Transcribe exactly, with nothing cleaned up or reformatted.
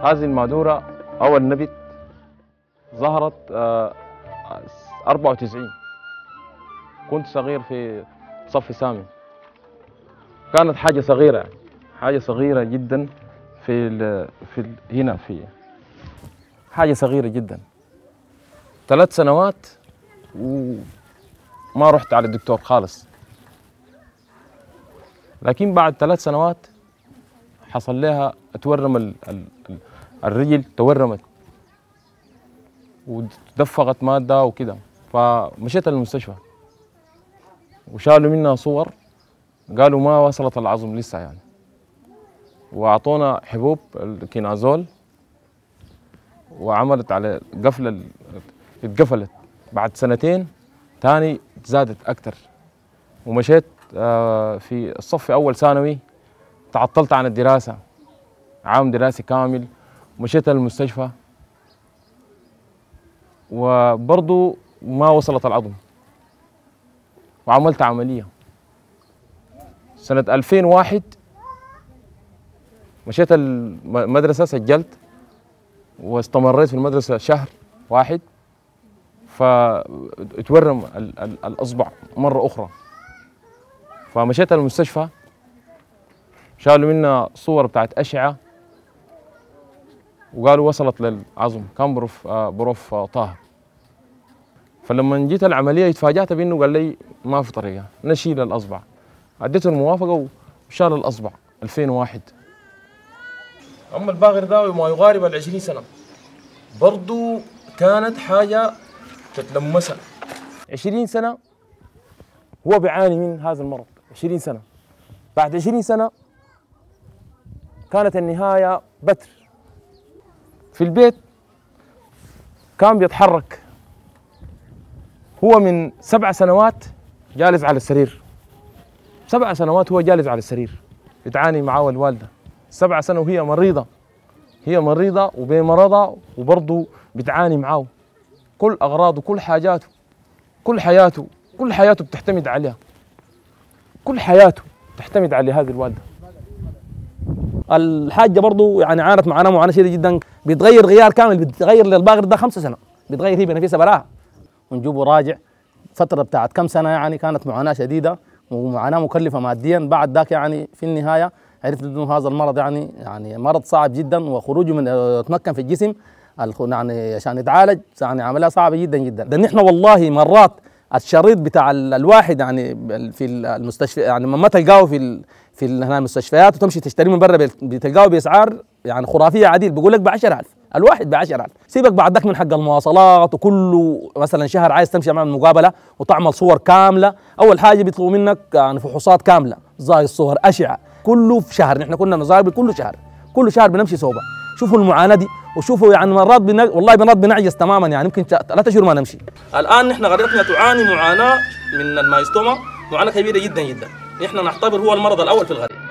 هذه المادورة أول نبت ظهرت أربعة وتسعين. كنت صغير في صف ثامن. كانت حاجة صغيرة يعني حاجة صغيرة جدا في ال في ال هنا في حاجة صغيرة جدا. ثلاث سنوات وما رحت على الدكتور خالص. لكن بعد ثلاث سنوات حصل لها تورم ال ال الرجل تورمت ودفقت مادة وكده، فمشيت للمستشفى وشالوا منها صور، قالوا ما وصلت العظم لسه يعني، وأعطونا حبوب الكينازول وعملت على قفلة، اتقفلت. بعد سنتين تاني زادت أكتر، ومشيت في الصف أول ثانوي، تعطلت عن الدراسة عام دراسي كامل، مشيت للمستشفى وبرضو ما وصلت العظم وعملت عملية. سنة ألفين وواحد مشيت المدرسة، سجلت واستمريت في المدرسة شهر واحد، فاتورم الأصبع مرة أخرى، فمشيت المستشفى شالوا منا صور بتاعت أشعة وقالوا وصلت للعظم، كان بروف بروف طه. فلما جيت العملية اتفاجأت بأنه قال لي ما في طريقة نشيل الأصبع. أديته الموافقة وشال الأصبع ألفين وواحد. أما الباغر ده ما يقارب العشرين سنة برضو كانت حاجة تتلمسها. عشرين سنة هو بيعاني من هذا المرض، عشرين سنة. بعد عشرين سنة كانت النهاية بتر. في البيت كان بيتحرك، هو من سبع سنوات جالس على السرير، سبع سنوات هو جالس على السرير بتعاني معاه الوالدة، سبع سنة وهي مريضة، هي مريضة وبمرضها وبرضه بتعاني معاه. كل أغراضه كل حاجاته كل حياته كل حياته بتعتمد عليها، كل حياته تعتمد على هذه الوالدة. الحاجة برضو يعني عانت معانا معاناة شديدة جدا، بيتغير غيار كامل، بيتغير للباغر ده خمسة سنة، بيتغير هي بنفسها براها ونجيبه راجع. فترة بتاعت كم سنة يعني كانت معاناة شديدة ومعاناة مكلفة ماديا. بعد ذاك يعني في النهاية عرفت انه هذا المرض يعني يعني مرض صعب جدا، وخروجه من يتمكن في الجسم يعني عشان يتعالج يعني عملية صعبة جدا جدا. ده نحن والله مرات الشريط بتاع الواحد يعني في المستشفى يعني لما تلقاه في في المستشفيات وتمشي تشتريه من برا بتلقاه باسعار يعني خرافيه عديل، بيقول لك ب عشرة آلاف الواحد، ب عشرة آلاف. سيبك بعد ذاك من حق المواصلات وكله، مثلا شهر عايز تمشي مع مقابله وتعمل صور كامله، اول حاجه بيطلبوا منك يعني فحوصات كامله، زي الصور اشعه، كله في شهر. نحن كنا نزايب كله شهر، كل شهر بنمشي صوبه. شوفوا المعاناه دي وشوفوا يعني مرات بنا والله مرات بنعجز تماما، يعني يمكن ثلاثة شهور ما نمشي. الان نحن قريتنا تعاني معاناه من المايستوما، معاناه كبيره جدا جدا. نحن نعتبر هو المرض الاول في الغرب.